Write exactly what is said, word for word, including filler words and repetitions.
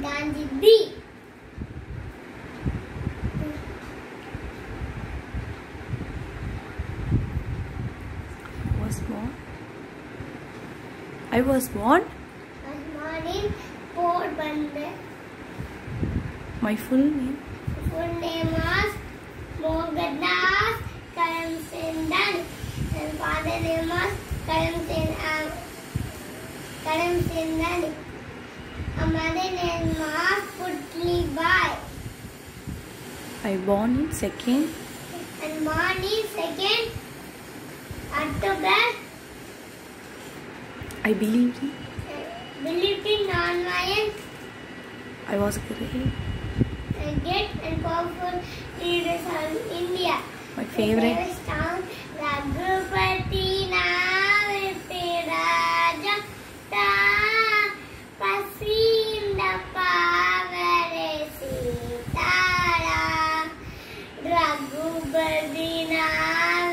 Gandhi. Was born. I was born. I was born in Porbandar. My full name. Full name was Mohandas Karamchand. And father name was Karamchand. Karamchand. And mother name was Putlibai. I born in second. And born in second October. I believed in. Believed in non-violence. I was great. Great and powerful leaders of India. My favorite. My favorite town, Raghupati Navipiraja Ta Pasinda Pavare Sitara Raghupati Navipiraja